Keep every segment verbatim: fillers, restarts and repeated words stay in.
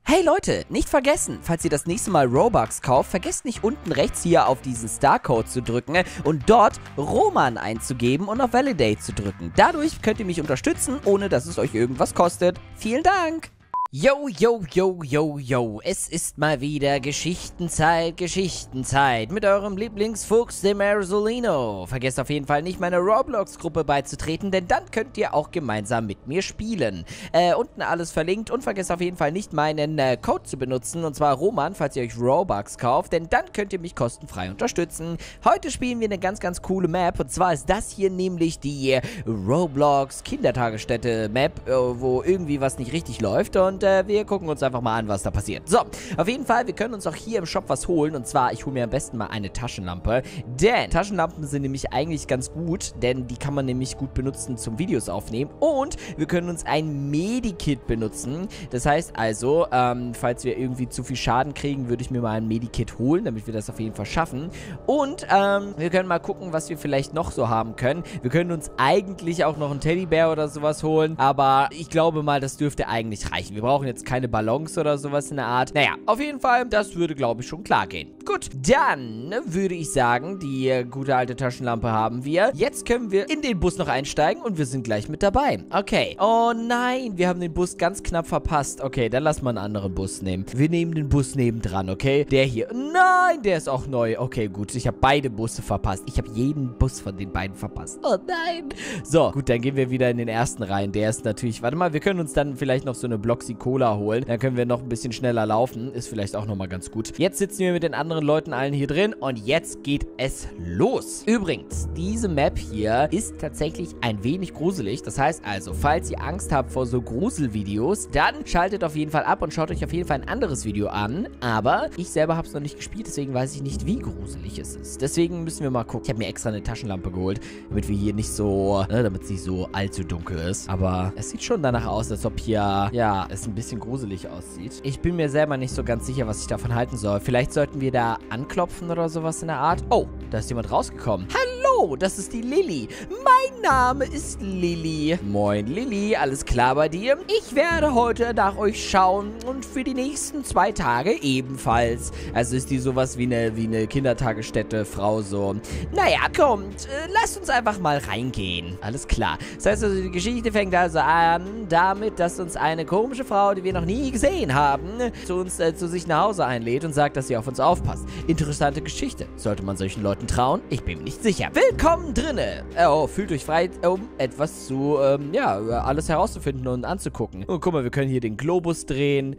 Hey Leute, nicht vergessen, falls ihr das nächste Mal Robux kauft, vergesst nicht unten rechts hier auf diesen Star-Code zu drücken und dort Roman einzugeben und auf Validate zu drücken. Dadurch könnt ihr mich unterstützen, ohne dass es euch irgendwas kostet. Vielen Dank! Yo, yo, yo, yo, yo, es ist mal wieder Geschichtenzeit, Geschichtenzeit mit eurem Lieblingsfuchs, dem Arzolino. Vergesst auf jeden Fall nicht, meiner Roblox-Gruppe beizutreten, denn dann könnt ihr auch gemeinsam mit mir spielen. Äh, unten alles verlinkt und vergesst auf jeden Fall nicht, meinen äh, Code zu benutzen, und zwar Roman, falls ihr euch Robux kauft, denn dann könnt ihr mich kostenfrei unterstützen. Heute spielen wir eine ganz, ganz coole Map, und zwar ist das hier nämlich die äh, Roblox Kindertagesstätte-Map, äh, wo irgendwie was nicht richtig läuft, und Und äh, wir gucken uns einfach mal an, was da passiert. So, auf jeden Fall, wir können uns auch hier im Shop was holen. Und zwar, ich hole mir am besten mal eine Taschenlampe. Denn Taschenlampen sind nämlich eigentlich ganz gut, denn die kann man nämlich gut benutzen zum Videos aufnehmen. Und wir können uns ein Medikit benutzen. Das heißt also, ähm, falls wir irgendwie zu viel Schaden kriegen, würde ich mir mal ein Medikit holen, damit wir das auf jeden Fall schaffen. Und ähm, wir können mal gucken, was wir vielleicht noch so haben können. Wir können uns eigentlich auch noch einen Teddybär oder sowas holen. Aber ich glaube mal, das dürfte eigentlich reichen. Wir brauchen jetzt keine Ballons oder sowas in der Art. Naja, auf jeden Fall, das würde, glaube ich, schon klar gehen. Gut, dann würde ich sagen, die äh, gute alte Taschenlampe haben wir. Jetzt können wir in den Bus noch einsteigen und wir sind gleich mit dabei. Okay. Oh nein, wir haben den Bus ganz knapp verpasst. Okay, dann lass mal einen anderen Bus nehmen. Wir nehmen den Bus nebendran, okay? Der hier. Nein, der ist auch neu. Okay, gut, ich habe beide Busse verpasst. Ich habe jeden Bus von den beiden verpasst. Oh nein. So, gut, dann gehen wir wieder in den ersten rein. Der ist natürlich, warte mal, wir können uns dann vielleicht noch so eine Bloxy Cola holen. Dann können wir noch ein bisschen schneller laufen. Ist vielleicht auch nochmal ganz gut. Jetzt sitzen wir mit den anderen Leuten allen hier drin und jetzt geht es los. Übrigens, diese Map hier ist tatsächlich ein wenig gruselig. Das heißt also, falls ihr Angst habt vor so Gruselvideos, dann schaltet auf jeden Fall ab und schaut euch auf jeden Fall ein anderes Video an. Aber ich selber habe es noch nicht gespielt, deswegen weiß ich nicht, wie gruselig es ist. Deswegen müssen wir mal gucken. Ich habe mir extra eine Taschenlampe geholt, damit wir hier nicht so, ne, damit es nicht so allzu dunkel ist. Aber es sieht schon danach aus, als ob hier, ja, es ein bisschen gruselig aussieht. Ich bin mir selber nicht so ganz sicher, was ich davon halten soll. Vielleicht sollten wir da anklopfen oder sowas in der Art. Oh, da ist jemand rausgekommen. Hallo, das ist die Lilly. Mein Name ist Lilly. Moin, Lilly. Alles klar bei dir? Ich werde heute nach euch schauen und für die nächsten zwei Tage ebenfalls. Also ist die sowas wie eine, wie eine Kindertagesstätte, Frau so. Naja, kommt, äh, lasst uns einfach mal reingehen. Alles klar. Das heißt also, die Geschichte fängt also an damit, dass uns eine komische Frau, die wir noch nie gesehen haben, zu uns, äh, zu sich nach Hause einlädt und sagt, dass sie auf uns aufpasst. Interessante Geschichte. Sollte man solchen Leuten trauen? Ich bin mir nicht sicher. Willkommen drinne. Oh, fühlt euch frei, um etwas zu, ähm, ja, alles herauszufinden und anzugucken. Und guck mal, wir können hier den Globus drehen.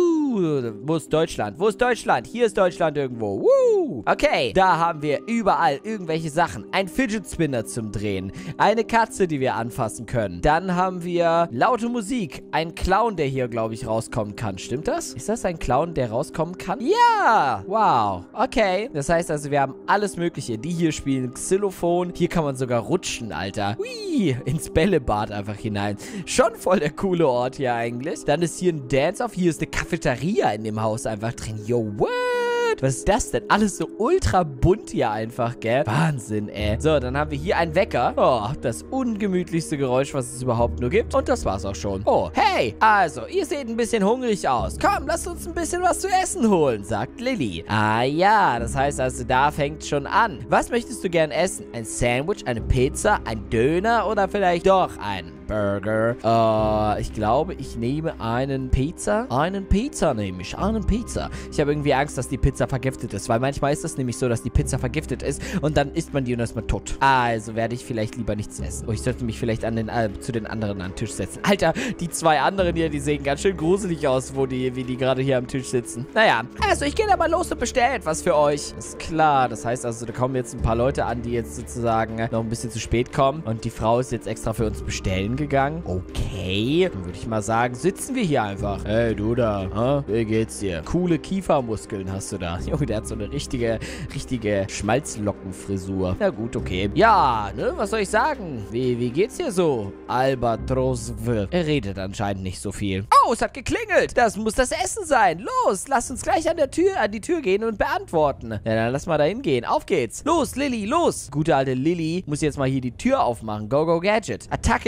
Uh, wo ist Deutschland? Wo ist Deutschland? Hier ist Deutschland irgendwo. Uh. Okay, da haben wir überall irgendwelche Sachen. Ein Fidget Spinner zum Drehen. Eine Katze, die wir anfassen können. Dann haben wir laute Musik. Ein Clown, der hier, glaube ich, rauskommen kann. Stimmt das? Ist das ein Clown, der rauskommen kann? Ja! Wow. Okay. Das heißt also, wir haben alles Mögliche. Die hier spielen Xylophon. Hier kann man sogar rutschen, Alter. Hui, ins Bällebad einfach hinein. Schon voll der coole Ort hier eigentlich. Dann ist hier ein Dance-Off. Hier ist eine Cafeteria in dem Haus einfach drin. Yo, what? Was ist das denn? Alles so ultra bunt hier einfach, gell? Wahnsinn, ey. So, dann haben wir hier einen Wecker. Oh, das ungemütlichste Geräusch, was es überhaupt nur gibt. Und das war's auch schon. Oh, hey, also, ihr seht ein bisschen hungrig aus. Komm, lasst uns ein bisschen was zu essen holen, sagt Lilly. Ah ja, das heißt also, da fängt schon an. Was möchtest du gern essen? Ein Sandwich, eine Pizza, ein Döner oder vielleicht doch ein Burger? Äh, ich glaube, ich nehme einen Pizza. Einen Pizza nehme ich. Einen Pizza. Ich habe irgendwie Angst, dass die Pizza vergiftet ist, weil manchmal ist es nämlich so, dass die Pizza vergiftet ist und dann isst man die und dann ist man tot. Also werde ich vielleicht lieber nichts essen. Oh, ich sollte mich vielleicht an den, äh, zu den anderen an den Tisch setzen. Alter, die zwei anderen hier, die sehen ganz schön gruselig aus, wo die, wie die gerade hier am Tisch sitzen. Naja, also ich gehe da mal los und bestelle etwas für euch. Ist klar, das heißt also, da kommen jetzt ein paar Leute an, die jetzt sozusagen äh, noch ein bisschen zu spät kommen und die Frau ist jetzt extra für uns bestellen gegangen. Okay, dann würde ich mal sagen, sitzen wir hier einfach. Hey, du da, huh? Wie geht's dir? Coole Kiefermuskeln hast du da. Junge, der hat so eine richtige, richtige Schmalzlockenfrisur. Na gut, okay. Ja, ne, was soll ich sagen? Wie, wie geht's dir so? Albatros. Er redet anscheinend nicht so viel. Oh, es hat geklingelt. Das muss das Essen sein. Los, lass uns gleich an der Tür, an die Tür gehen und beantworten. Ja, dann lass mal da hingehen. Auf geht's. Los, Lilly, los. Gute alte Lilly muss jetzt mal hier die Tür aufmachen. Go, go, Gadget. Attacke, Lilly.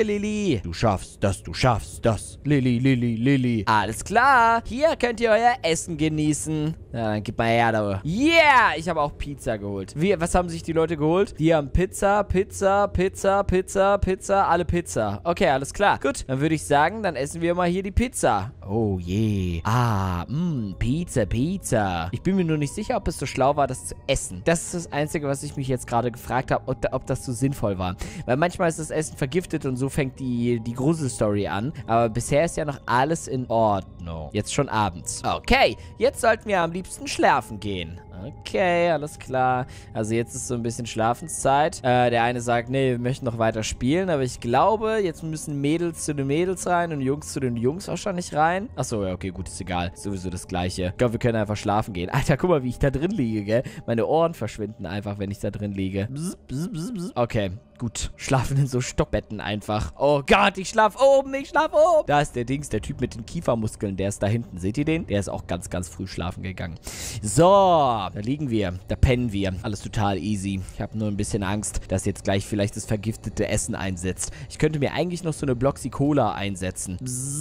Lilly. Du schaffst das, du schaffst das. Lilly, Lilly, Lilly. Alles klar. Hier könnt ihr euer Essen genießen. Ja, dann gib mal her, da. Yeah, ich habe auch Pizza geholt. Wie, was haben sich die Leute geholt? Die haben Pizza, Pizza, Pizza, Pizza, Pizza, alle Pizza. Okay, alles klar. Gut, dann würde ich sagen, dann essen wir mal hier die Pizza. Oh je. Ah, mh, Pizza, Pizza. Ich bin mir nur nicht sicher, ob es so schlau war, das zu essen. Das ist das Einzige, was ich mich jetzt gerade gefragt habe, ob, ob das so sinnvoll war. Weil manchmal ist das Essen vergiftet und so fängt die, die Gruselstory an. Aber bisher ist ja noch alles in Ordnung. Jetzt schon abends. Okay, jetzt sollten wir am liebsten schlafen gehen. Okay, alles klar. Also jetzt ist so ein bisschen Schlafenszeit. Äh, der eine sagt, nee, wir möchten noch weiter spielen. Aber ich glaube, jetzt müssen Mädels zu den Mädels rein und Jungs zu den Jungs wahrscheinlich rein. Achso, ja, okay, gut, ist egal. Sowieso das Gleiche. Ich glaube, wir können einfach schlafen gehen. Alter, guck mal, wie ich da drin liege, gell? Meine Ohren verschwinden einfach, wenn ich da drin liege. Bzz, bzz, bzz, bzz. Okay. Gut, schlafen in so Stockbetten einfach. Oh Gott, ich schlaf oben, ich schlaf oben. Da ist der Dings, der Typ mit den Kiefermuskeln, der ist da hinten. Seht ihr den? Der ist auch ganz, ganz früh schlafen gegangen. So, da liegen wir, da pennen wir. Alles total easy. Ich habe nur ein bisschen Angst, dass jetzt gleich vielleicht das vergiftete Essen einsetzt. Ich könnte mir eigentlich noch so eine Bloxy Cola einsetzen.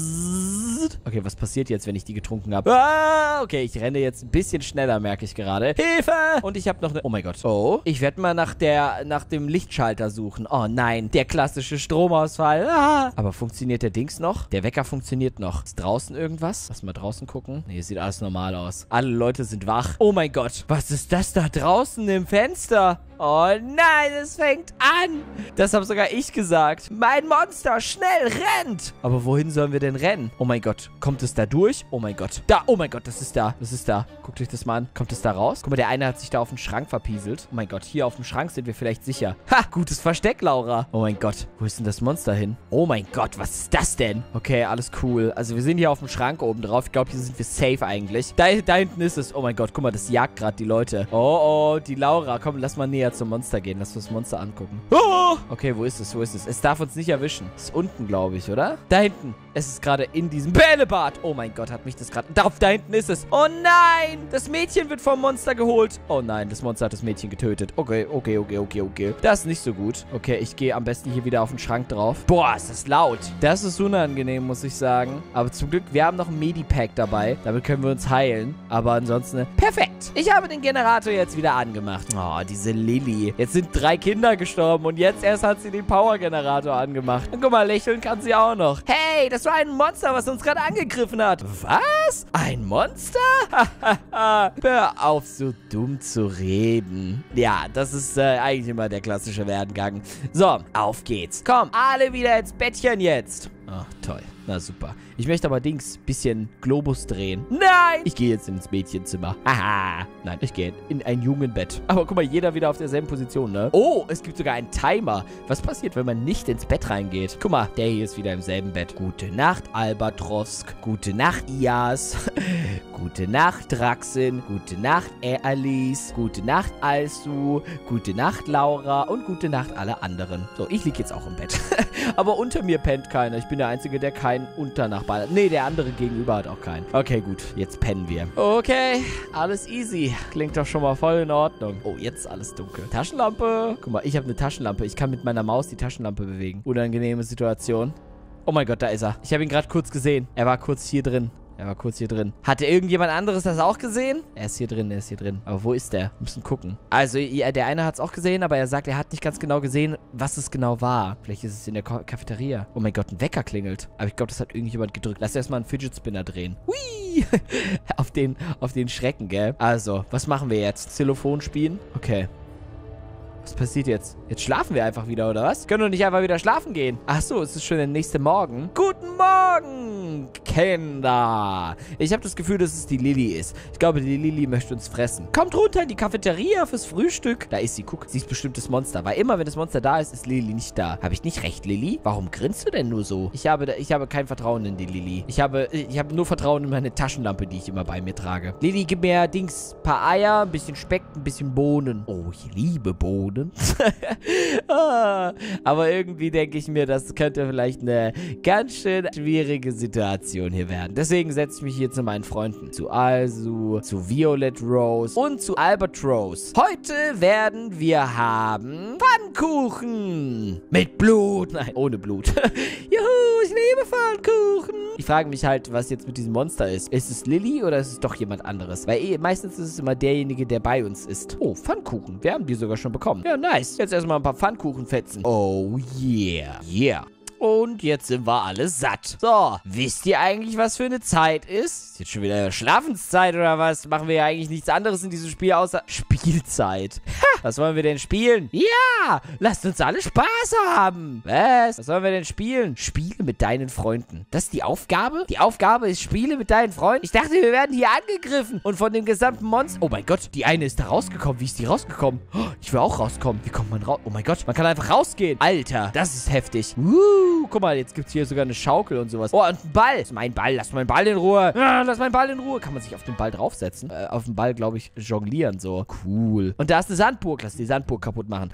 Bzzzt. Okay, was passiert jetzt, wenn ich die getrunken habe? Ah, okay, ich renne jetzt ein bisschen schneller, merke ich gerade. Hilfe! Und ich habe noch eine... Oh mein Gott. Oh, ich werde mal nach der, nach dem Lichtschalter suchen. Oh nein, der klassische Stromausfall. Ah. Aber funktioniert der Dings noch? Der Wecker funktioniert noch. Ist draußen irgendwas? Lass mal draußen gucken. Nee, sieht alles normal aus. Alle Leute sind wach. Oh mein Gott. Was ist das da draußen im Fenster? Oh nein, es fängt an. Das habe sogar ich gesagt. Mein Monster, schnell, rennt. Aber wohin sollen wir denn rennen? Oh mein Gott. Kommt es da durch? Oh mein Gott. Da, oh mein Gott, das ist da. Das ist da. Guckt euch das mal an. Kommt es da raus? Guck mal, der eine hat sich da auf den Schrank verpieselt. Oh mein Gott, hier auf dem Schrank sind wir vielleicht sicher. Ha, gutes Versteck, Laura. Oh mein Gott. Wo ist denn das Monster hin? Oh mein Gott, was ist das denn? Okay, alles cool. Also wir sind hier auf dem Schrank oben drauf. Ich glaube, hier sind wir safe eigentlich. Da, da hinten ist es. Oh mein Gott, guck mal, das jagt gerade die Leute. Oh, oh, die Laura. Komm, lass mal näher zum Monster gehen. Lass uns das Monster angucken. Oh! Okay, wo ist es? Wo ist es? Es darf uns nicht erwischen. Ist unten, glaube ich, oder? Da hinten. Es ist gerade in diesem Bällebad. Oh mein Gott, hat mich das gerade... Da, da hinten ist es. Oh nein! Das Mädchen wird vom Monster geholt. Oh nein, das Monster hat das Mädchen getötet. Okay, okay, okay, okay, okay. Das ist nicht so gut. Okay, ich gehe am besten hier wieder auf den Schrank drauf. Boah, ist das laut. Das ist unangenehm, muss ich sagen. Aber zum Glück, wir haben noch ein Medipack dabei. Damit können wir uns heilen. Aber ansonsten... Perfekt! Ich habe den Generator jetzt wieder angemacht. Oh, diese Lilly. Jetzt sind drei Kinder gestorben und jetzt erst hat sie den Power-Generator angemacht. Und guck mal, lächeln kann sie auch noch. Hey, das war ein Monster, was uns gerade angegriffen hat. Was? Ein Monster? Hör auf, so dumm zu reden. Ja, das ist äh, eigentlich immer der klassische Werdegang. So, auf geht's. Komm, alle wieder ins Bettchen jetzt. Ach, toll. Na super. Ich möchte aber Dings bisschen Globus drehen. Nein! Ich gehe jetzt ins Mädchenzimmer. Haha. Nein, ich gehe in ein Jungenbett. Aber guck mal, jeder wieder auf derselben Position, ne? Oh, es gibt sogar einen Timer. Was passiert, wenn man nicht ins Bett reingeht? Guck mal, der hier ist wieder im selben Bett. Gute Nacht, Albatrosk. Gute Nacht, Ias. Gute Nacht, Draxin. Gute Nacht, Alice. Gute Nacht, Alsu. Gute Nacht, Laura. Und gute Nacht, alle anderen. So, ich liege jetzt auch im Bett. Aber unter mir pennt keiner. Ich bin der Einzige, der keinen Unternachbar hat. Nee, der andere gegenüber hat auch keinen. Okay, gut. Jetzt pennen wir. Okay, alles easy. Klingt doch schon mal voll in Ordnung. Oh, jetzt ist alles dunkel. Taschenlampe. Guck mal, ich habe eine Taschenlampe. Ich kann mit meiner Maus die Taschenlampe bewegen. Unangenehme Situation. Oh mein Gott, da ist er. Ich habe ihn gerade kurz gesehen. Er war kurz hier drin. Er war kurz hier drin. Hatte irgendjemand anderes das auch gesehen? Er ist hier drin, er ist hier drin. Aber wo ist der? Wir müssen gucken. Also, ja, der eine hat es auch gesehen, aber er sagt, er hat nicht ganz genau gesehen, was es genau war. Vielleicht ist es in der Ko- Cafeteria. Oh mein Gott, ein Wecker klingelt. Aber ich glaube, das hat irgendjemand gedrückt. Lass erstmal einen Fidget Spinner drehen. Hui! auf den, auf den Schrecken, gell? Also, was machen wir jetzt? Xylophon spielen? Okay. Was passiert jetzt? Jetzt schlafen wir einfach wieder, oder was? Können wir nicht einfach wieder schlafen gehen? Ach so, es ist schon der nächste Morgen. Guten Morgen, Kinder. Ich habe das Gefühl, dass es die Lilly ist. Ich glaube, die Lilly möchte uns fressen. Kommt runter in die Cafeteria fürs Frühstück. Da ist sie, guck. Sie ist bestimmt das Monster. Weil immer, wenn das Monster da ist, ist Lilly nicht da. Habe ich nicht recht, Lilly? Warum grinst du denn nur so? Ich habe, ich habe kein Vertrauen in die Lilly. Ich habe, ich habe nur Vertrauen in meine Taschenlampe, die ich immer bei mir trage. Lilly, gib mir Dings, paar Eier, ein bisschen Speck, ein bisschen Bohnen. Oh, ich liebe Bohnen. machen. ah, aber irgendwie denke ich mir, das könnte vielleicht eine ganz schön schwierige Situation hier werden. Deswegen setze ich mich hier zu meinen Freunden. Zu Alzu, zu Violet Rose und zu Albert Rose. Heute werden wir haben Pfannkuchen. Mit Blut. Nein, ohne Blut. Juhu, ich liebe Pfannkuchen. Ich frage mich halt, was jetzt mit diesem Monster ist. Ist es Lilly oder ist es doch jemand anderes? Weil eh, meistens ist es immer derjenige, der bei uns ist. Oh, Pfannkuchen. Wir haben die sogar schon bekommen. Ja, nice. Jetzt erstmal ein paar Pfannkuchen fetzen. Oh, yeah. Yeah. Und jetzt sind wir alle satt. So, wisst ihr eigentlich, was für eine Zeit ist? Ist jetzt schon wieder Schlafenszeit oder was? Machen wir ja eigentlich nichts anderes in diesem Spiel außer Spielzeit. Ha, was wollen wir denn spielen? Ja, lasst uns alle Spaß haben. Was? Was sollen wir denn spielen? Spiele mit deinen Freunden. Das ist die Aufgabe? Die Aufgabe ist Spiele mit deinen Freunden? Ich dachte, wir werden hier angegriffen und von dem gesamten Monster... Oh mein Gott, die eine ist da rausgekommen. Wie ist die rausgekommen? Oh, ich will auch rauskommen. Wie kommt man raus? Oh mein Gott, man kann einfach rausgehen. Alter, das ist heftig. Woo. Guck mal, jetzt gibt es hier sogar eine Schaukel und sowas. Oh, und ein Ball. Das ist mein Ball. Lass meinen Ball in Ruhe. Ah, lass meinen Ball in Ruhe. Kann man sich auf den Ball draufsetzen? Äh, auf den Ball, glaube ich, jonglieren. So. Cool. Und da ist eine Sandburg. Lass die Sandburg kaputt machen.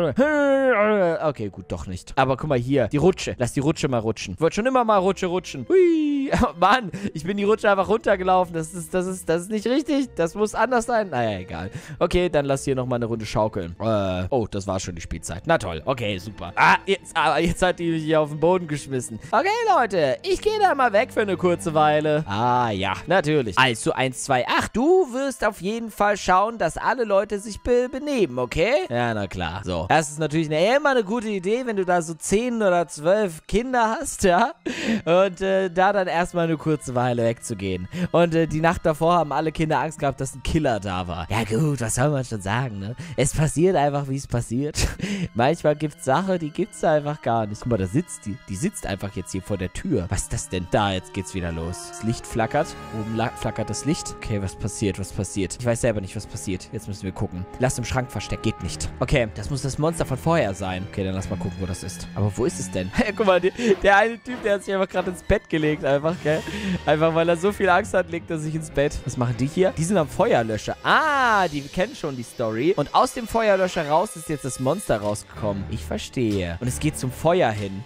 Okay, gut, doch nicht. Aber guck mal hier. Die Rutsche. Lass die Rutsche mal rutschen. Ich wollte schon immer mal Rutsche rutschen. Hui. Oh, Mann, ich bin die Rutsche einfach runtergelaufen. Das ist, das ist, das ist nicht richtig. Das muss anders sein. Naja, egal. Okay, dann lass hier nochmal eine Runde schaukeln. Äh, oh, das war schon die Spielzeit. Na toll. Okay, super. Ah, jetzt, aber jetzt hat die mich hier auf den Boden geschmissen. Okay, Leute, ich gehe da mal weg für eine kurze Weile. Ah, ja, natürlich. Also, eins, zwei, acht. Du wirst auf jeden Fall schauen, dass alle Leute sich be benehmen, okay? Ja, na klar. So. Das ist natürlich eine, immer eine gute Idee, wenn du da so zehn oder zwölf Kinder hast, ja? Und äh, da dann erstmal eine kurze Weile wegzugehen. Und äh, die Nacht davor haben alle Kinder Angst gehabt, dass ein Killer da war. Ja gut, was soll man schon sagen, ne? Es passiert einfach, wie es passiert. Manchmal gibt es Sachen, die gibt es einfach gar nicht. Guck mal, da sitzt die. Die sitzt einfach jetzt hier vor der Tür. Was ist das denn? Da, jetzt geht's wieder los. Das Licht flackert. Oben flackert das Licht. Okay, was passiert? Was passiert? Ich weiß selber nicht, was passiert. Jetzt müssen wir gucken. Lass im Schrank versteckt. Geht nicht. Okay, das muss das Monster von vorher sein. Okay, dann lass mal gucken, wo das ist. Aber wo ist es denn? Guck mal, die, der eine Typ, der hat sich einfach gerade ins Bett gelegt. Einfach, gell? Einfach, weil er so viel Angst hat, legt er sich ins Bett. Was machen die hier? Die sind am Feuerlöscher. Ah, die kennen schon die Story. Und aus dem Feuerlöscher raus ist jetzt das Monster rausgekommen. Ich verstehe. Und es geht zum Feuer hin.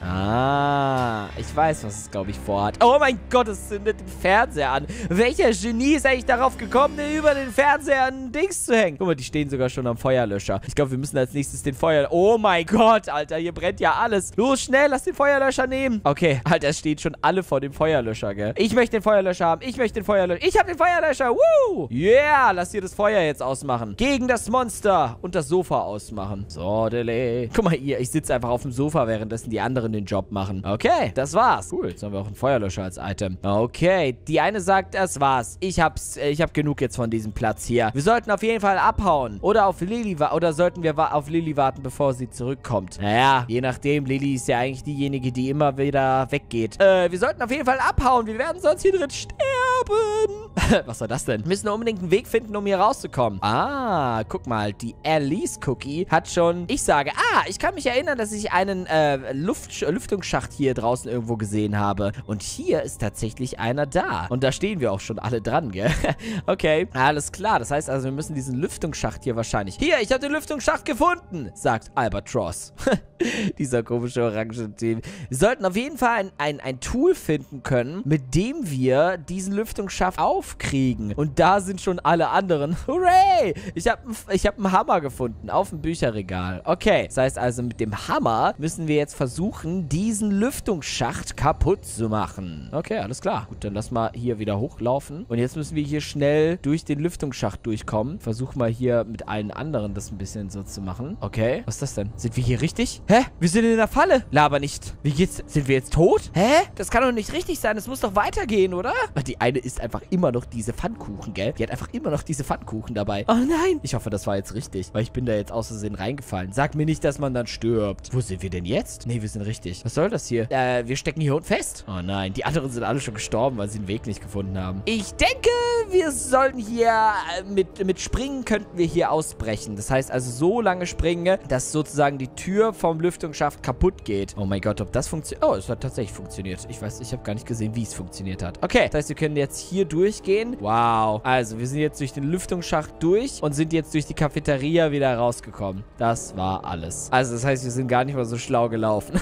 Ah, ich weiß, was es, glaube ich, vorhat. Oh mein Gott, es zündet den Fernseher an. Welcher Genie ist eigentlich darauf gekommen, über den Fernseher ein Dings zu hängen? Guck mal, die stehen sogar schon am Feuerlöscher. Ich glaube, wir müssen als nächstes den Feuer... Oh mein Gott, Alter, hier brennt ja alles. Los, schnell, lass den Feuerlöscher nehmen. Okay, Alter, es stehen schon alle vor dem Feuerlöscher, gell? Ich möchte den Feuerlöscher haben. Ich möchte den Feuerlöscher. Ich habe den Feuerlöscher. Woo! Yeah, lass hier das Feuer jetzt ausmachen. Gegen das Monster und das Sofa ausmachen. So, dele. Guck mal hier, ich sitze einfach auf dem Sofa, währenddessen die anderen den Job machen. Okay, das war's. Cool, jetzt haben wir auch einen Feuerlöscher als Item. Okay, die eine sagt, das war's. Ich hab's, ich hab genug jetzt von diesem Platz hier. Wir sollten auf jeden Fall abhauen. Oder auf Lilly warten. Oder sollten wir auf Lilly warten, bevor sie zurückkommt. Naja, je nachdem. Lilly ist ja eigentlich diejenige, die immer wieder weggeht. Äh, wir sollten auf jeden Fall abhauen. Wir werden sonst hier drin sterben. Was war das denn? Wir müssen unbedingt einen Weg finden, um hier rauszukommen. Ah, guck mal. Die Alice Cookie hat schon... Ich sage, ah, ich kann mich erinnern, dass ich einen äh, Luft Lüftungsschacht hier draußen irgendwo gesehen habe. Und hier ist tatsächlich einer da. Und da stehen wir auch schon alle dran, gell? Okay, alles klar. Das heißt also, wir müssen diesen Lüftungsschacht hier wahrscheinlich... Hier, ich habe den Lüftungsschacht gefunden, sagt Albatross. Dieser komische Orangen-Team. Wir sollten auf jeden Fall ein, ein, ein Tool finden können, mit dem wir diesen Lüftungsschacht aufkriegen. Und da sind schon alle anderen. Hooray! Ich habe ich hab einen Hammer gefunden auf dem Bücherregal. Okay, das heißt also, mit dem Hammer müssen wir jetzt versuchen, diesen Lüftungsschacht kaputt zu machen. Okay, alles klar. Gut, dann lass mal hier wieder hochlaufen. Und jetzt müssen wir hier schnell durch den Lüftungsschacht durchkommen. Versuch mal hier mit allen anderen das ein bisschen so zu machen. Okay, was ist das denn? Sind wir hier richtig? Hä? Wir sind in der Falle. Laber nicht. Wie geht's? Sind wir jetzt tot? Hä? Das kann doch nicht richtig sein. Das muss doch weitergehen, oder? Die eine isst einfach immer noch diese Pfannkuchen, gell? Die hat einfach immer noch diese Pfannkuchen dabei. Oh nein. Ich hoffe, das war jetzt richtig, weil ich bin da jetzt aus Versehen reingefallen. Sag mir nicht, dass man dann stirbt. Wo sind wir denn jetzt? Nee, wir sind richtig. Was soll das hier? Äh, wir stecken hier unten fest. Oh nein. Die anderen sind alle schon gestorben, weil sie den Weg nicht gefunden haben. Ich denke, wir sollten hier äh, mit, mit Springen könnten wir hier ausbrechen. Das heißt also so lange springen, dass sozusagen die Tür vom Lüftungsschacht kaputt geht. Oh mein Gott, ob das funktioniert? Oh, es hat tatsächlich funktioniert. Ich weiß, ich habe gar nicht gesehen, wie es funktioniert hat. Okay, das heißt, wir können jetzt hier durchgehen. durchgehen. Wow. Also, wir sind jetzt durch den Lüftungsschacht durch und sind jetzt durch die Cafeteria wieder rausgekommen. Das war alles. Also, das heißt, wir sind gar nicht mal so schlau gelaufen.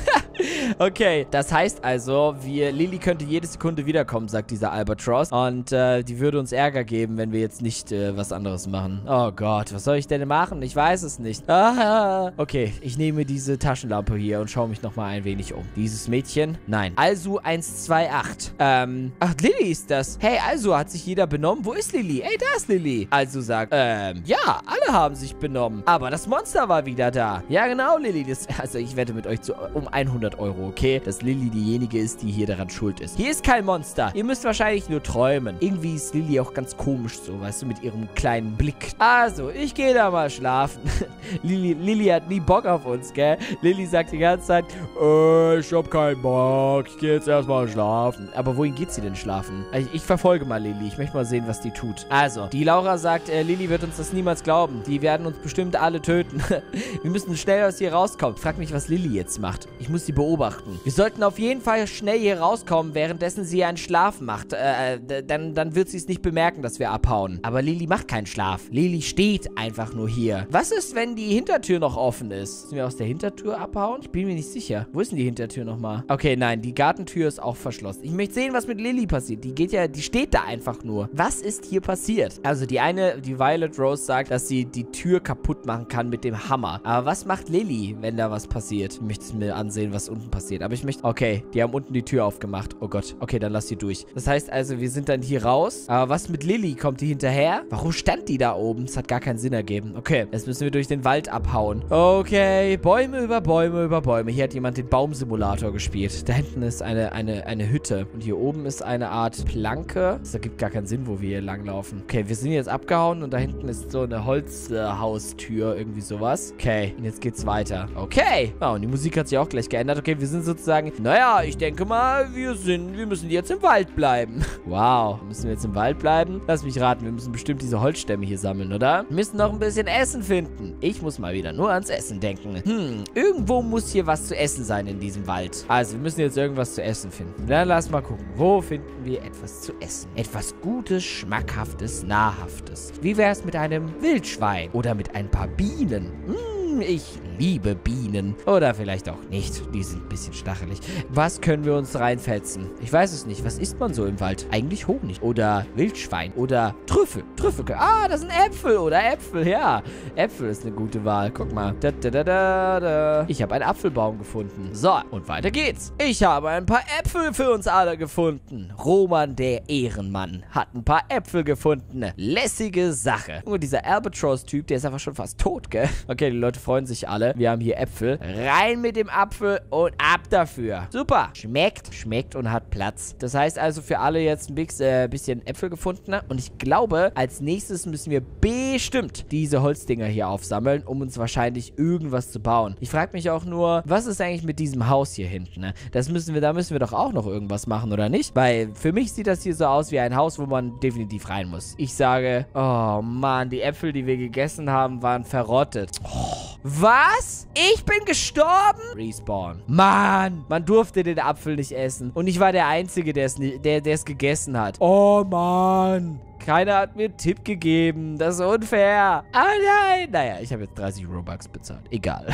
Okay, das heißt also, wir, Lily könnte jede Sekunde wiederkommen, sagt dieser Albatross. Und äh, die würde uns Ärger geben, wenn wir jetzt nicht äh, was anderes machen. Oh Gott, was soll ich denn machen? Ich weiß es nicht. Ah, okay, ich nehme diese Taschenlampe hier und schaue mich nochmal ein wenig um. Dieses Mädchen? Nein. Also eins zwei acht. Ähm, ach, Lily ist das. Hey, also hat sich jeder benommen? Wo ist Lily? Ey, da ist Lily. Also sagt, ähm, ja, alle haben sich benommen. Aber das Monster war wieder da. Ja, genau, Lily. Das, also ich wette mit euch zu, um hundert Euro, okay? Dass Lily diejenige ist, die hier daran schuld ist. Hier ist kein Monster. Ihr müsst wahrscheinlich nur träumen. Irgendwie ist Lily auch ganz komisch so, weißt du, mit ihrem kleinen Blick. Also, ich gehe da mal schlafen. Lily, Lily hat nie Bock auf uns, gell? Lily sagt die ganze Zeit, äh, ich hab keinen Bock. Ich gehe jetzt erstmal schlafen. Aber wohin geht sie denn schlafen? Ich, ich verfolge mal Lily. Ich möchte mal sehen, was die tut. Also, die Laura sagt, äh, Lily wird uns das niemals glauben. Die werden uns bestimmt alle töten. Wir müssen schnell aus hier rauskommen. Frag mich, was Lily jetzt macht. Ich muss sie beobachten. Wir sollten auf jeden Fall schnell hier rauskommen, währenddessen sie einen Schlaf macht. Äh, dann, dann wird sie es nicht bemerken, dass wir abhauen. Aber Lily macht keinen Schlaf. Lily steht einfach nur hier. Was ist, wenn die Hintertür noch offen ist? Müssen wir aus der Hintertür abhauen? Ich bin mir nicht sicher. Wo ist denn die Hintertür nochmal? Okay, nein, die Gartentür ist auch verschlossen. Ich möchte sehen, was mit Lily passiert. Die geht ja, die steht da einfach nur. Was ist hier passiert? Also die eine, die Violet Rose sagt, dass sie die Tür kaputt machen kann mit dem Hammer. Aber was macht Lily, wenn da was passiert? Ich möchte es mir ansehen, was unten passiert. Aber ich möchte... Okay, die haben unten die Tür aufgemacht. Oh Gott. Okay, dann lass sie durch. Das heißt also, wir sind dann hier raus. Aber was mit Lily? Kommt die hinterher? Warum stand die da oben? Das hat gar keinen Sinn ergeben. Okay, jetzt müssen wir durch den Wald abhauen. Okay, Bäume über Bäume über Bäume. Hier hat jemand den Baumsimulator gespielt. Da hinten ist eine, eine, eine Hütte. Und hier oben ist eine Art Planke. Das ergibt gar keinen Sinn, wo wir hier langlaufen. Okay, wir sind jetzt abgehauen und da hinten ist so eine Holzhaustür. Äh, irgendwie sowas. Okay, und jetzt geht's weiter. Okay. Oh, und die Musik hat sich auch gleich geändert. Okay, wir sind sozusagen... Naja, ich denke mal, wir sind... Wir müssen jetzt im Wald bleiben. Wow. Müssen wir jetzt im Wald bleiben? Lass mich raten, wir müssen bestimmt diese Holzstämme hier sammeln, oder? Wir müssen noch ein bisschen Essen finden. Ich muss mal wieder nur ans Essen denken. Hm, irgendwo muss hier was zu essen sein in diesem Wald. Also, wir müssen jetzt irgendwas zu essen finden. Dann lass mal gucken. Wo finden wir etwas zu essen? Etwas Gutes, Schmackhaftes, Nahrhaftes. Wie wäre es mit einem Wildschwein? Oder mit ein paar Bienen? Hm, ich liebe Bienen. Oder vielleicht auch nicht. Die sind ein bisschen stachelig. Was können wir uns reinfetzen? Ich weiß es nicht. Was isst man so im Wald? Eigentlich Honig. Oder Wildschwein. Oder Trüffel. Trüffel. Ah, das sind Äpfel. Oder Äpfel. Ja. Äpfel ist eine gute Wahl. Guck mal. Da, da, da, da, da. Ich habe einen Apfelbaum gefunden. So. Und weiter geht's. Ich habe ein paar Äpfel für uns alle gefunden. Roman, der Ehrenmann, hat ein paar Äpfel gefunden. Lässige Sache. Und dieser Albatross-Typ, der ist einfach schon fast tot, gell? Okay, die Leute freuen sich alle. Wir haben hier Äpfel. Rein mit dem Apfel und ab dafür. Super. Schmeckt, schmeckt und hat Platz. Das heißt also für alle jetzt ein äh, bisschen Äpfel gefunden. Und ich glaube, als nächstes müssen wir bestimmt diese Holzdinger hier aufsammeln, um uns wahrscheinlich irgendwas zu bauen. Ich frage mich auch nur, was ist eigentlich mit diesem Haus hier hinten? Ne? Das müssen wir, da müssen wir doch auch noch irgendwas machen, oder nicht? Weil für mich sieht das hier so aus wie ein Haus, wo man definitiv rein muss. Ich sage, oh Mann, die Äpfel, die wir gegessen haben, waren verrottet. Oh. Was? Ich bin gestorben? Respawn. Mann, man durfte den Apfel nicht essen. Und ich war der Einzige, der es der, der es gegessen hat. Oh Mann. Keiner hat mir einen Tipp gegeben. Das ist unfair. Ah nein. Naja, ich habe jetzt dreißig Robux bezahlt. Egal.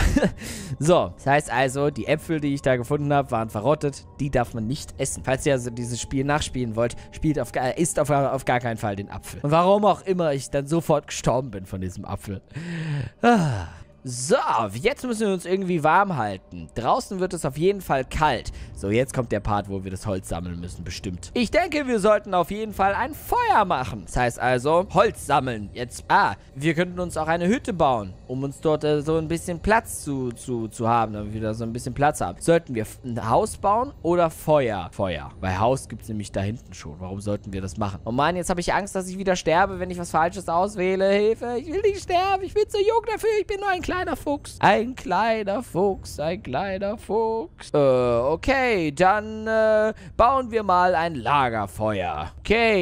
So, das heißt also, die Äpfel, die ich da gefunden habe, waren verrottet. Die darf man nicht essen. Falls ihr also dieses Spiel nachspielen wollt, spielt auf, äh, isst auf, auf gar keinen Fall den Apfel. Und warum auch immer ich dann sofort gestorben bin von diesem Apfel. Ah. So, jetzt müssen wir uns irgendwie warm halten. Draußen wird es auf jeden Fall kalt. So, jetzt kommt der Part, wo wir das Holz sammeln müssen, bestimmt. Ich denke, wir sollten auf jeden Fall ein Feuer machen. Das heißt also, Holz sammeln. Jetzt, ah, wir könnten uns auch eine Hütte bauen, um uns dort äh, so ein bisschen Platz zu, zu, zu haben, damit wir da so ein bisschen Platz haben. Sollten wir ein Haus bauen oder Feuer? Feuer. Weil Haus gibt es nämlich da hinten schon. Warum sollten wir das machen? Oh Mann, jetzt habe ich Angst, dass ich wieder sterbe, wenn ich was Falsches auswähle. Hilfe, ich will nicht sterben. Ich bin zu jung dafür. Ich bin nur ein kleiner Fuchs. Ein kleiner Fuchs, ein kleiner Fuchs. Äh, okay, dann äh, bauen wir mal ein Lagerfeuer. Okay,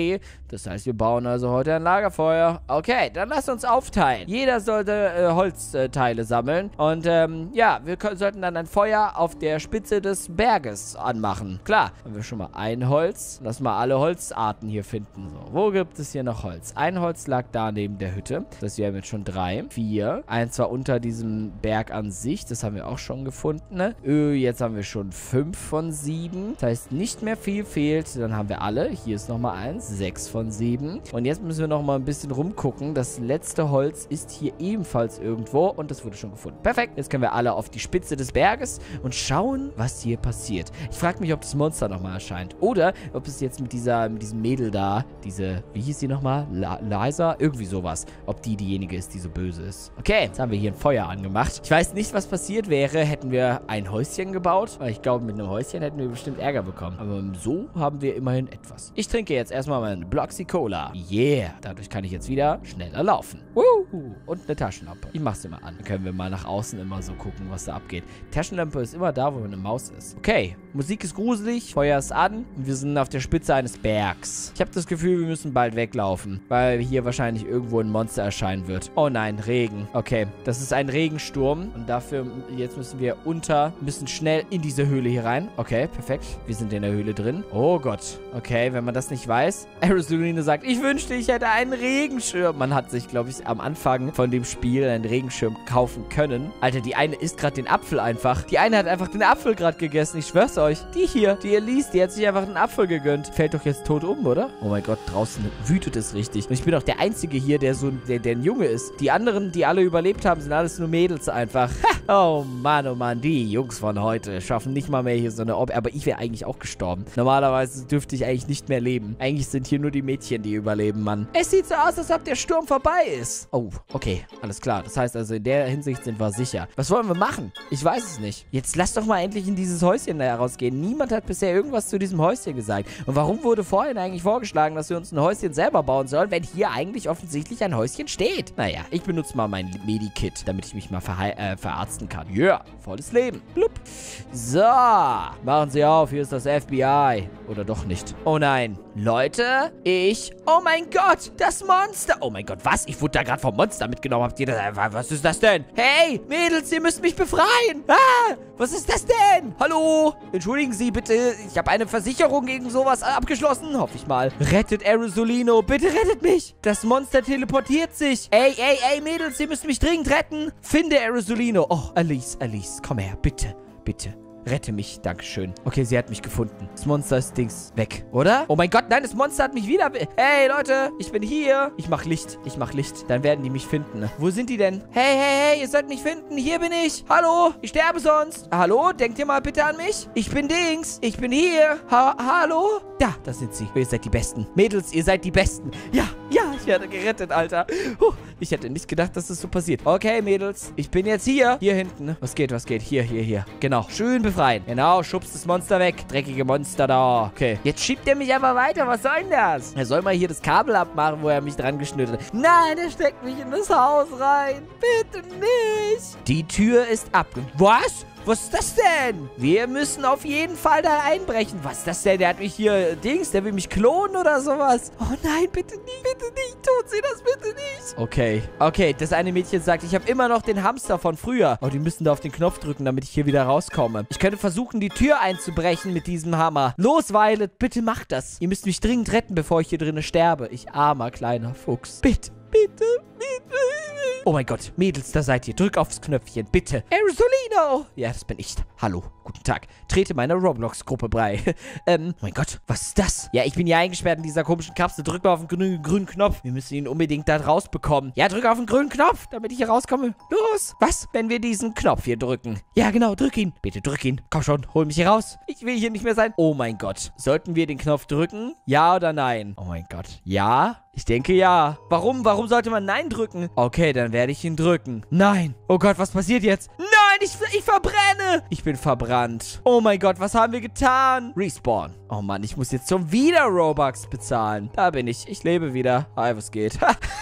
Das heißt, wir bauen also heute ein Lagerfeuer. Okay, dann lass uns aufteilen. Jeder sollte äh, Holzteile sammeln. Und ähm, ja, wir können, sollten dann ein Feuer auf der Spitze des Berges anmachen. Klar, haben wir schon mal ein Holz. Lass mal alle Holzarten hier finden. So, wo gibt es hier noch Holz? Ein Holz lag da neben der Hütte. Das heißt, wir haben jetzt schon drei. Vier. Eins war unter diesem Berg an sich. Das haben wir auch schon gefunden. Ne? Öh, jetzt haben wir schon fünf von sieben. Das heißt, nicht mehr viel fehlt. Dann haben wir alle. Hier ist nochmal eins. Sechs von sieben. Und jetzt müssen wir nochmal ein bisschen rumgucken. Das letzte Holz ist hier ebenfalls irgendwo. Und das wurde schon gefunden. Perfekt. Jetzt können wir alle auf die Spitze des Berges und schauen, was hier passiert. Ich frage mich, ob das Monster nochmal erscheint. Oder ob es jetzt mit dieser, mit diesem Mädel da, diese, wie hieß sie nochmal? Liza? Irgendwie sowas. Ob die diejenige ist, die so böse ist. Okay, jetzt haben wir hier ein Feuer angemacht. Ich weiß nicht, was passiert wäre, hätten wir ein Häuschen gebaut. Weil ich glaube, mit einem Häuschen hätten wir bestimmt Ärger bekommen. Aber so haben wir immerhin etwas. Ich trinke jetzt erstmal meinen Bloxy Cola. Yeah. Dadurch kann ich jetzt wieder schneller laufen. Woo. Und eine Taschenlampe. Ich mach's immer an. Dann können wir mal nach außen immer so gucken, was da abgeht. Taschenlampe ist immer da, wo eine Maus ist. Okay. Musik ist gruselig. Feuer ist an. Und wir sind auf der Spitze eines Bergs. Ich habe das Gefühl, wir müssen bald weglaufen. Weil hier wahrscheinlich irgendwo ein Monster erscheinen wird. Oh nein, Regen. Okay. Das ist ein Regensturm. Und dafür, jetzt müssen wir unter, müssen schnell in diese Höhle hier rein. Okay, perfekt. Wir sind in der Höhle drin. Oh Gott. Okay, wenn man das nicht weiß. Aerosoline sagt, ich wünschte, ich hätte einen Regenschirm. Man hat sich, glaube ich, am Anfang von dem Spiel einen Regenschirm kaufen können. Alter, die eine isst gerade den Apfel einfach. Die eine hat einfach den Apfel gerade gegessen. Ich schwör's euch. Die hier, die Elise, die hat sich einfach einen Apfel gegönnt. Fällt doch jetzt tot um, oder? Oh mein Gott, draußen wütet es richtig. Und ich bin auch der Einzige hier, der so der, der ein Junge ist. Die anderen, die alle überlebt haben, sind alles nur Mädels einfach. Ha! Oh Mann, oh Mann, die Jungs von heute schaffen nicht mal mehr hier so eine Ob. Aber ich wäre eigentlich auch gestorben. Normalerweise dürfte ich eigentlich nicht mehr leben. Eigentlich sind hier nur die Mädchen, die überleben, Mann. Es sieht so aus, als ob der Sturm vorbei ist. Oh, okay, alles klar. Das heißt also, in der Hinsicht sind wir sicher. Was wollen wir machen? Ich weiß es nicht. Jetzt lass doch mal endlich in dieses Häuschen da rausgehen. Niemand hat bisher irgendwas zu diesem Häuschen gesagt. Und warum wurde vorhin eigentlich vorgeschlagen, dass wir uns ein Häuschen selber bauen sollen, wenn hier eigentlich offensichtlich ein Häuschen steht? Naja, ich benutze mal mein Medikit, damit ich mich mal äh, verarzten kann. Ja, yeah, volles Leben. Blub. So, machen Sie auf. Hier ist das F B I. Oder doch nicht. Oh nein. Leute, ich... Oh mein Gott, das Monster. Oh mein Gott, was? Ich wurde da gerade vom Monster mitgenommen. Habt ihr das... Was ist das denn? Hey, Mädels, ihr müsst mich befreien. Ah, was ist das denn? Hallo? Entschuldigen Sie bitte. Ich habe eine Versicherung gegen sowas abgeschlossen. Hoffe ich mal. Rettet Aerosolino. Bitte rettet mich. Das Monster teleportiert sich. Ey, ey, ey, Mädels, ihr müsst mich dringend retten. Finde Aerosolino. Oh, Elise, Elise, komm her. Bitte, bitte. Rette mich, dankeschön. Okay, sie hat mich gefunden. Das Monster ist Dings weg, oder? Oh mein Gott, nein, das Monster hat mich wieder... Hey, Leute, ich bin hier. Ich mach Licht, ich mach Licht. Dann werden die mich finden. Wo sind die denn? Hey, hey, hey, ihr sollt mich finden. Hier bin ich. Hallo, ich sterbe sonst. Hallo, denkt ihr mal bitte an mich? Ich bin Dings. Ich bin hier. Ha hallo? Da, da sind sie. Ihr seid die Besten. Mädels, ihr seid die Besten. Ja, ja, ich werde gerettet, Alter. Puh, ich hätte nicht gedacht, dass das so passiert. Okay, Mädels, ich bin jetzt hier. Hier hinten. Was geht, was geht? Hier, hier, hier. Genau. Schön befreien. Genau, schubst das Monster weg. Dreckige Monster da. Okay. Jetzt schiebt er mich aber weiter. Was soll denn das? Er soll mal hier das Kabel abmachen, wo er mich dran geschnürt hat. Nein, er steckt mich in das Haus rein. Bitte nicht. Die Tür ist ab. Was? Was ist das denn? Wir müssen auf jeden Fall da einbrechen. Was ist das denn? Der hat mich hier, Dings, der will mich klonen oder sowas. Oh nein, bitte nicht, bitte nicht. Tun Sie das bitte nicht. Okay. Okay, das eine Mädchen sagt, ich habe immer noch den Hamster von früher. Oh, die müssen da auf den Knopf drücken, damit ich hier wieder rauskomme. Ich könnte versuchen, die Tür einzubrechen mit diesem Hammer. Los, Violet, bitte macht das. Ihr müsst mich dringend retten, bevor ich hier drinnen sterbe. Ich armer kleiner Fuchs. Bitte, bitte, bitte. Oh mein Gott, Mädels, da seid ihr. Drück aufs Knöpfchen, bitte. Aerosolino. Ja, das bin ich. Hallo, guten Tag. Trete meiner Roblox-Gruppe bei. ähm, oh mein Gott, was ist das? Ja, ich bin hier eingesperrt in dieser komischen Kapsel. Drück mal auf den grünen, grünen Knopf. Wir müssen ihn unbedingt da rausbekommen. Ja, drück auf den grünen Knopf, damit ich hier rauskomme. Los. Was, wenn wir diesen Knopf hier drücken? Ja, genau, drück ihn. Bitte drück ihn. Komm schon, hol mich hier raus. Ich will hier nicht mehr sein. Oh mein Gott. Sollten wir den Knopf drücken? Ja oder nein? Oh mein Gott. Ja? Ich denke ja. Warum? Warum sollte man Nein drücken? Okay, dann werde ich ihn drücken. Nein. Oh Gott, was passiert jetzt? Nein, ich, ich verbrenne. Ich bin verbrannt. Oh mein Gott, was haben wir getan? Respawn. Oh Mann, ich muss jetzt schon wieder Robux bezahlen. Da bin ich. Ich lebe wieder. Hi, was geht?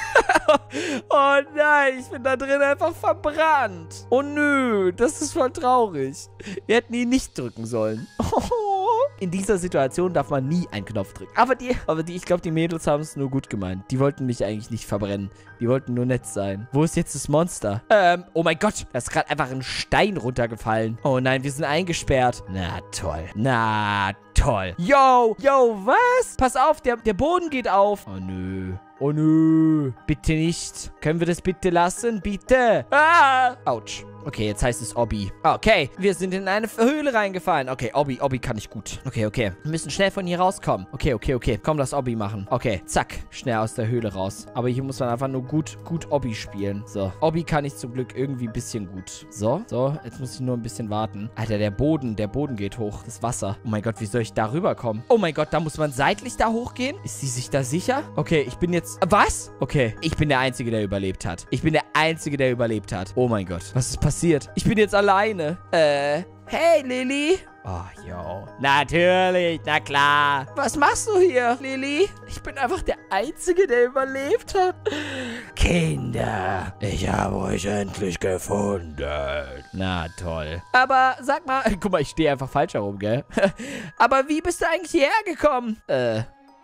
Oh nein, ich bin da drin einfach verbrannt. Oh nö, das ist voll traurig. Wir hätten ihn nicht drücken sollen. Oh. in dieser Situation darf man nie einen Knopf drücken. Aber die, aber die, ich glaube, die Mädels haben es nur gut gemeint. Die wollten mich eigentlich nicht verbrennen. Die wollten nur nett sein. Wo ist jetzt das Monster? Ähm, oh mein Gott. Da ist gerade einfach ein Stein runtergefallen. Oh nein, wir sind eingesperrt. Na toll. Na toll. Yo, yo, was? Pass auf, der, der Boden geht auf. Oh nö. Oh nö. Bitte nicht. Können wir das bitte lassen? Bitte. Ah. Autsch. Okay, jetzt heißt es Obby. Okay, wir sind in eine Höhle reingefallen. Okay, Obby, Obby kann ich gut. Okay, okay. Wir müssen schnell von hier rauskommen. Okay, okay, okay. Komm, lass Obby machen. Okay, zack. Schnell aus der Höhle raus. Aber hier muss man einfach nur gut, gut Obby spielen. So, Obby kann ich zum Glück irgendwie ein bisschen gut. So, so. Jetzt muss ich nur ein bisschen warten. Alter, der Boden, der Boden geht hoch. Das Wasser. Oh mein Gott, wie soll ich da rüberkommen? Oh mein Gott, da muss man seitlich da hochgehen? Ist sie sich da sicher? Okay, ich bin jetzt... Was? Okay, ich bin der Einzige, der überlebt hat. Ich bin der Einzige, der überlebt hat. Oh mein Gott, was ist passiert? Ich bin jetzt alleine. Äh, hey, Lilly. Oh, yo. Natürlich, na klar. Was machst du hier, Lilly? Ich bin einfach der Einzige, der überlebt hat. Kinder, ich habe euch endlich gefunden. Na toll. Aber sag mal, guck mal, ich stehe einfach falsch herum, gell? Aber wie bist du eigentlich hierher gekommen? Äh...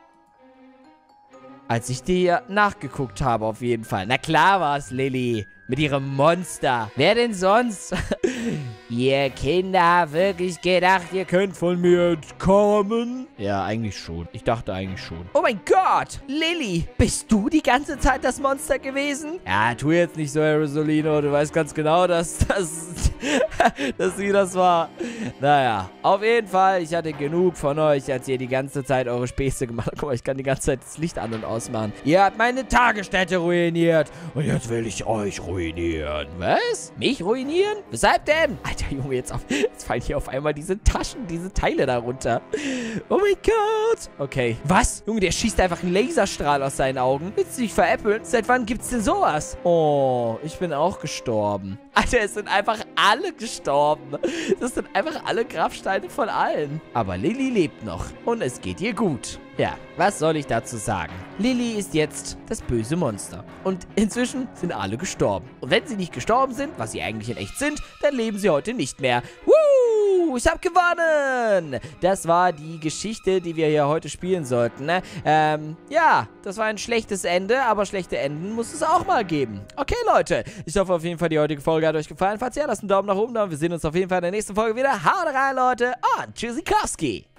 Als ich dir nachgeguckt habe, auf jeden Fall. Na klar war's, Lilly. Mit ihrem Monster. Wer denn sonst? Ihr Kinder habt wirklich gedacht, ihr könnt von mir entkommen? Ja, eigentlich schon. Ich dachte eigentlich schon. Oh mein Gott! Lilly, bist du die ganze Zeit das Monster gewesen? Ja, tu jetzt nicht so, Rosalino. Du weißt ganz genau, dass, dass, dass sie das war. Naja, auf jeden Fall. Ich hatte genug von euch, als ihr die ganze Zeit eure Späße gemacht habt. Guck mal, ich kann die ganze Zeit das Licht an- und ausmachen. Ihr habt meine Tagesstätte ruiniert. Und jetzt will ich euch ruinieren. Was? Mich ruinieren? Weshalb denn? Alter Junge, jetzt, auf, jetzt fallen hier auf einmal diese Taschen, diese Teile da runter. Oh mein Gott. Okay. Was? Junge, der schießt einfach einen Laserstrahl aus seinen Augen. Willst du dich veräppeln? Seit wann gibt's denn sowas? Oh, ich bin auch gestorben. Alter, es sind einfach alle gestorben. Das sind einfach alle Grabsteine von allen. Aber Lilly lebt noch. Und es geht ihr gut. Ja, was soll ich dazu sagen? Lilly ist jetzt das böse Monster. Und inzwischen sind alle gestorben. Und wenn sie nicht gestorben sind, was sie eigentlich in echt sind, dann leben sie heute nicht mehr. Woo! Ich habe gewonnen! Das war die Geschichte, die wir hier heute spielen sollten. Ne? Ähm, ja, das war ein schlechtes Ende, aber schlechte Enden muss es auch mal geben. Okay, Leute, ich hoffe auf jeden Fall, die heutige Folge hat euch gefallen. Falls ja, lasst einen Daumen nach oben da und wir sehen uns auf jeden Fall in der nächsten Folge wieder. Haut rein, Leute, und tschüssikowski!